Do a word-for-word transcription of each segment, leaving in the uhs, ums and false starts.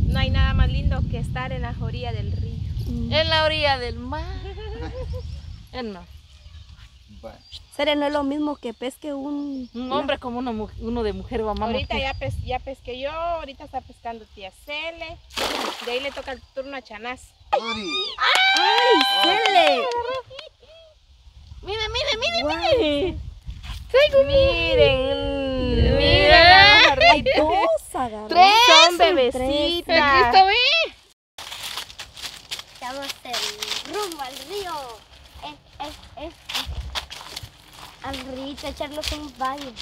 No hay nada más lindo que estar en la orilla del río. Mm. En la orilla del mar. Él no. Bueno. Cele, no es lo mismo que pesque un... Un hombre como uno, uno de mujer, mamá. Ahorita ya, pes, ya pesqué yo, ahorita está pescando tía Cele. De ahí le toca el turno a Chanás. ¡Ay, Cele! Mire, mire, mire, Wow. mire. Miren, miren. Hay dos agarradas. Tres. Son bebecitas. Aquí está bien. Estamos en rumbo al río. Eh, eh, eh, eh. Al río, a echarnos un baño.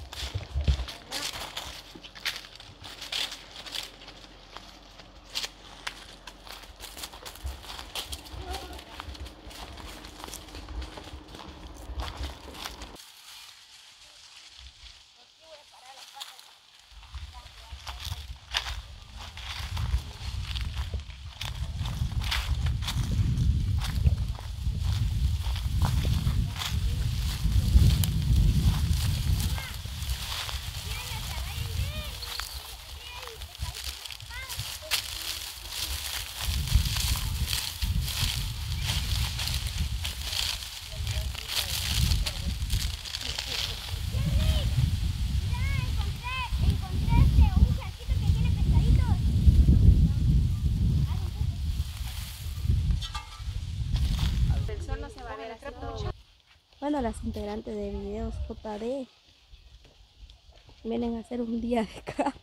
Bueno, las integrantes de videos J D vienen a hacer un día de campo.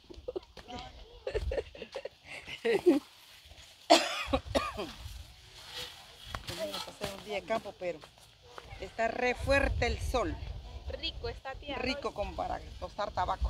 Venimos a hacer un día de campo, pero está re fuerte el sol. Rico está tía. Rico como para tostar tabaco.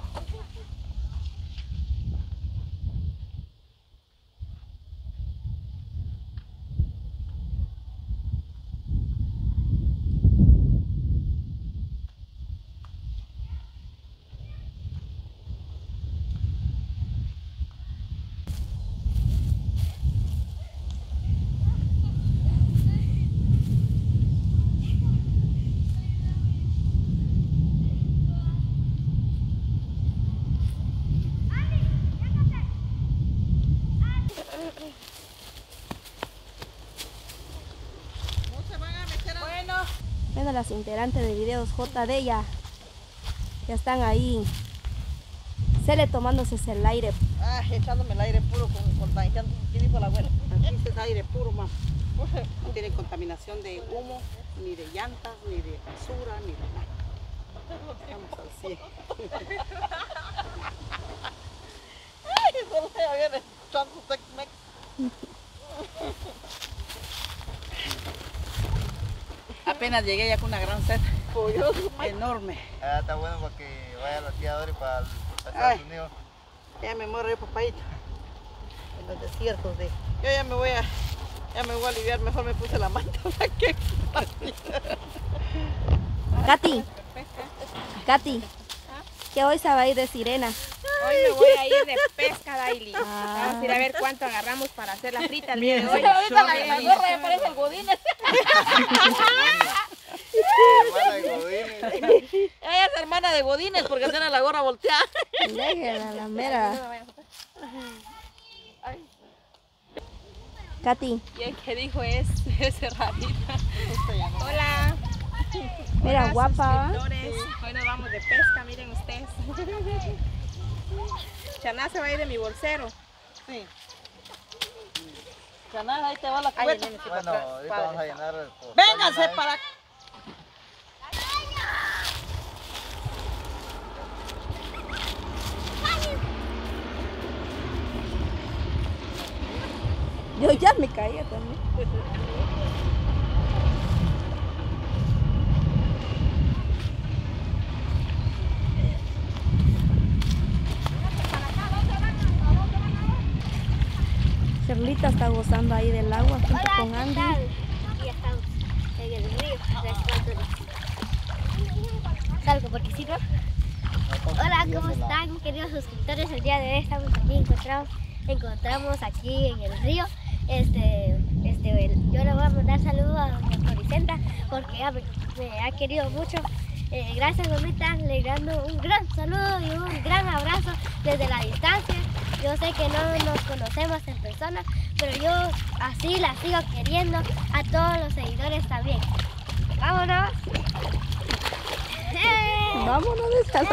Bueno, las integrantes de videos J D ya, ya están ahí. Cele tomándose el aire. Ah, echándome el aire puro con contaminando. ¿Qué dijo la abuela? Aquí es aire puro, mamá. No tiene contaminación de humo, ni de llantas, ni de basura, ni de nada. Estamos al cien. Ay, solo ya viene echando Tex-Mex. Apenas llegué ya con una gran sed. Enorme. Ah, está bueno para que vaya la tía Dori para el Ay. Estados Unidos. Ya me muero yo, papadito. En los desiertos de... Yo ya me voy a... Ya me voy a aliviar. Mejor me puse la manta para que... Katy, Katy, que hoy se va a ir de sirena. Hoy me voy a ir de pesca, Daily. Ah. Vamos a ir a ver cuánto agarramos para hacer la frita el día de hoy. Ahorita la, la gorra ya parece el Godínez. Hermana de Godínez. Ella es hermana de Godínez porque tiene la gorra volteada. Déjala, la mera. Katy, Y el que dijo es ese rarita. Hola. mira, Hola, guapa. suscriptores. Hoy nos vamos de pesca, miren ustedes. Chaná se va a ir de mi bolsero. Sí. Canal, ahí te va la Ay, cubeta. nene, sí, Bueno, para- ahorita para- vamos a llenar el costal. Vénganse para... Yo ya me caía también. Carlita está gozando ahí del agua junto Hola, con ¿qué Andy. tal? Ya estamos en el río, resguardándonos. Salgo porque si no. Hola, ¿cómo están, queridos suscriptores? El día de hoy estamos aquí, encontramos, encontramos aquí en el río. Este, este, el- yo le voy a mandar saludos a doña Floricenta porque ella me, me ha querido mucho. Eh, gracias, mamita, le dando un gran saludo y un gran abrazo desde la distancia. Yo sé que no nos conocemos en persona, pero yo así la sigo queriendo a todos los seguidores también. ¡Vámonos! Vámonos de esta.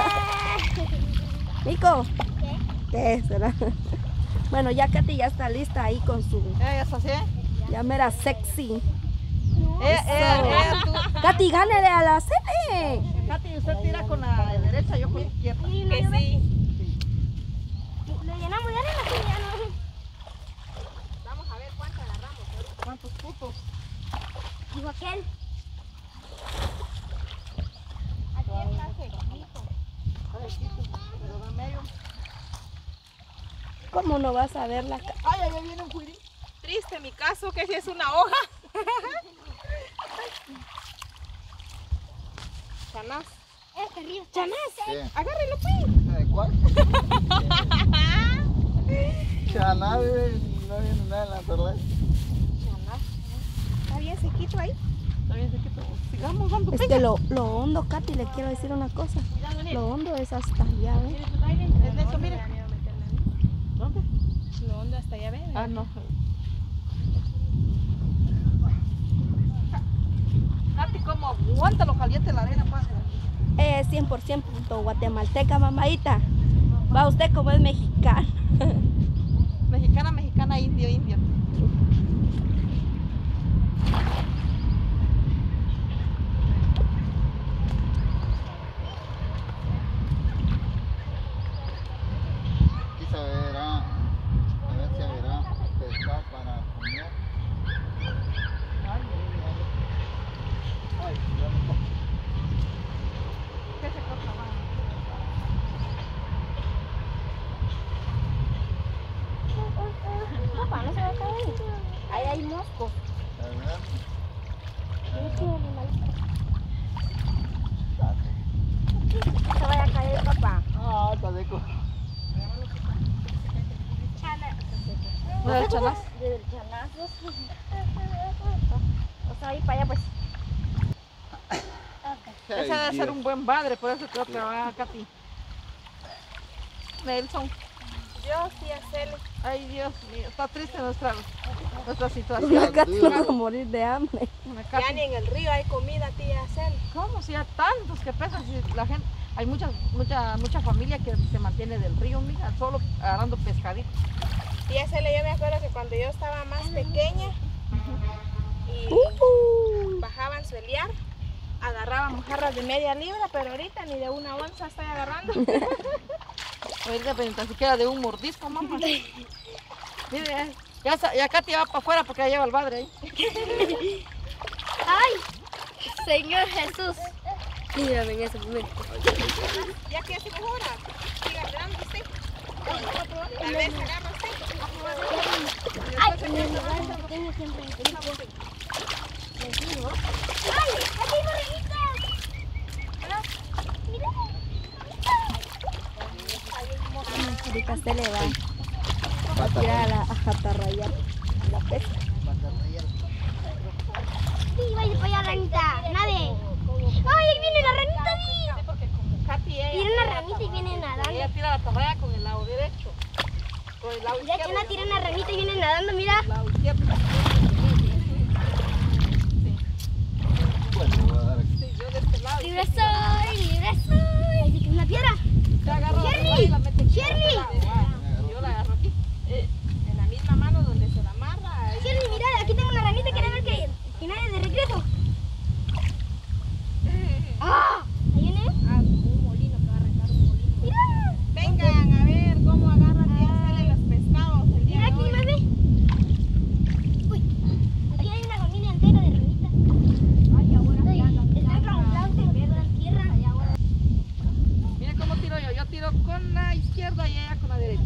Nico, ¿Qué? ¿qué será? Bueno, ya Katy ya está lista ahí con su Ella es así. ya mera sexy. Ella, ella, ella, tú- Katy, gánale a la Cele. Katy, usted tira con la derecha, yo con la izquierda. Sí, no, Que yo me- sí. Lo llenamos de arena, sí, ya no. Vamos a ver cuánto agarramos ahorita. ¿Cuántos putos? Dijo aquel. Aquí está sequito. Pero da medio. ¿Cómo no vas a ver la ca- Ay, allá viene un cuirín. Triste mi caso, que si es una hoja. Chanás. Este río. Chanás. ¿Qué? Agárrelo pues. ¿De cuál? Chaná, bebé, no viene nada en la torre. Chanás. Está bien sequito ahí. Está bien, sequito. Sigamos dando Es que lo, lo hondo, Katy, le quiero decir una cosa. Lo hondo es hasta allá, ¿ves? Es de eso, mire. ¿Dónde? Lo hondo hasta allá, ¿ven? Ah, no. Katy, ¿cómo aguanta lo caliente la arena? Pues? Es cien por ciento guatemalteca, mamadita. Va usted como es mexicana. Mexicana, mexicana, indio, indio. Aquí se verá, a ver si habrá pescado para comer. Ay, ay, ay. Ay, ya me toca. ¿Qué se corta más? Papá, no se va a caer. Ahí hay moscos. A ver. No se vaya a caer, papá. Ah, está seco. ¿No del chanás? Del chanazos. O sea, ahí para allá pues. Ese debe ser un buen padre, por eso creo que va a Katy. Nelson. Yo sí hacerle. Ay, Dios mío, está triste nuestra, nuestra La situación. Katy no va a morir de hambre. Una Ya Katy. ni en el río hay comida, tía, hacerle. ¿Cómo? Si hay tantos que pesan, si la gente, hay mucha, mucha, mucha familia que se mantiene del río, mija, solo agarrando pescaditos. Y hacerle, yo me acuerdo que cuando yo estaba más pequeña y Uh, bajaban su eliar, agarrábamos jarras de media libra, pero ahorita ni de una onza estoy agarrando. Ahorita pero ni tan siquiera de un mordisco, mamá. Mire, ya, sa- ya Katy va para afuera porque ya lleva el padre ahí. ¡Ay! Señor Jesús. Mírame en ese momento. Ya que se mejora, siga hablando usted. Tal vez agarra usted. ¡Ay! En el lugar pequeño siempre hay tiempo. ¡Ay! ¡Aquí hay borreguitas! ¡Mira! ahorita se le va a tirar a la a atarrayar la pesca. Sí, vaya para allá, ranita. Nade. ¡Ay, ahí viene la ranita, vi! Porque como Katy, ella, Tiene una ranita y viene nadando. ella tira la torrea con el lado derecho. Con el lado Mira que izquierdo. una tira una ranita y viene nadando, mira. El lado izquierdo. Bueno, voy a dar aquí. Sí, yo de este lado. y Libre soy, libre soy. Dice que es una piedra. se agarra la Shirley, torrea y la mete aquí. Shirley. Yo la agarro aquí. Eh, en la misma mano donde se la amarra. ahí. Shirley, mira, aquí tengo una ranita. ¿Quieres ver que, que nadie de regreso? ¡Ah! ¿Ahí viene? Ah, un molino que va a arrancar un molino. Mira. Vengan a ver cómo agarra tía Cele los pescados el día Mira de aquí, hoy. bebé. Uy, aquí hay una familia entera de ranitas. Ay, ahora Ay, ya no. están camuflados en la tierra. Mira cómo tiro yo. Yo tiro con la izquierda y ella con la derecha.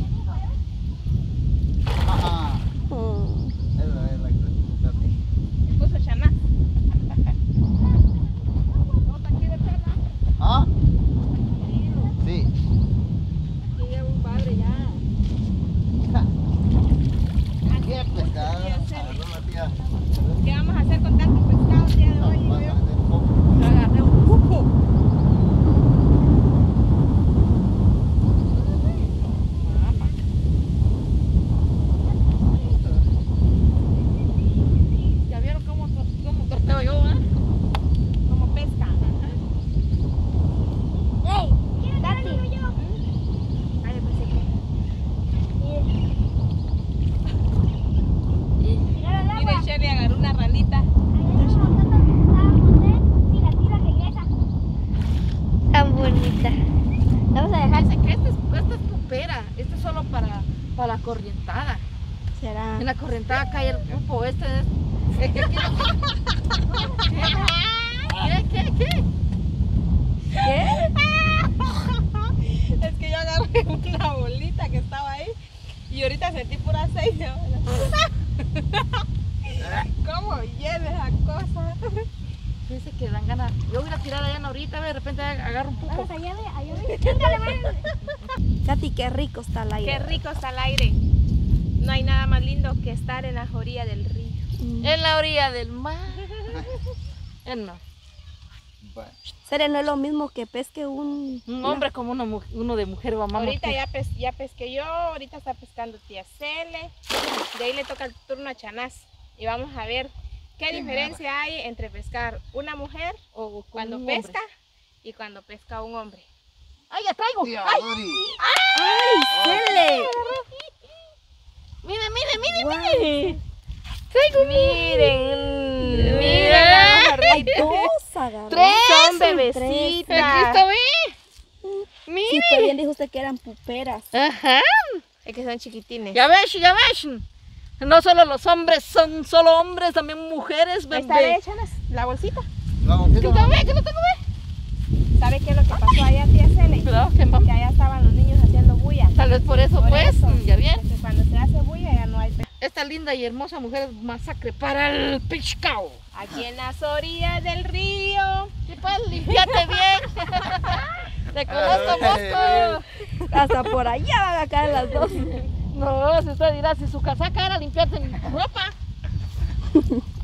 corrientada. ¿Será? En la corrientada cae el grupo este. Es que aquí no- ¿Qué? ¿Qué? ¿Qué? ¿Qué? Es que yo agarré una bolita que estaba ahí y ahorita sentí pura aceite. ¿Cómo hiede esa cosa? Dice que dan ganas. Yo voy a tirar allá ahorita, de repente agarro un poco. Vamos allá, ve, allá, ve. Ándale, ve. Katy, qué rico está el aire. Qué rico está el aire. No hay nada más lindo que estar en la orilla del río. Mm. En la orilla del mar. Eh, no. Bueno, Cele, no es lo mismo que pesque un... Un hombre como uno, mu- uno de mujer, vamos. Ahorita ya, pes- ya pesqué yo, ahorita está pescando tía Cele. De ahí le toca el turno a Chanás. Y vamos a ver qué Qué diferencia hay entre pescar una mujer O con cuando un pesca hombre. y cuando pesca un hombre. ¡Ay, ya traigo! tía ¡Ay! Dori. ¡Ay, Cele! ¡Mire, mire, mire! Guau. Miren, Miren. Hay dos agarró. Tres. son Tres. bebecitas. Aquí está, ve. Mire. Sí, pero bien dijo usted que eran puperas. Ajá. Es que son chiquitines. Ya ves, ya ves. No solo los hombres son solo hombres, también mujeres, Ahí está, ve, bebé. Chanás, la bolsita. La bolsita, ¿Qué mamá. ve? ¿Qué no tengo ve? ¿Sabe qué es lo que pasó allá, tía Cele? Cuidado, que vamos. Que allá estaban los niños haciendo bulla. Tal vez por eso, Por pues. eso. Ya bien. Porque cuando se hace bulla ya no hay pe- Esta linda y hermosa mujer es masacre para el pescado. Aquí en las orillas del río. ¿Qué pasa? Limpiate bien. Te conozco, Mosco. Hasta por allá van a caer las dos. No, si usted dirá, si su casaca era limpiarse mi ropa.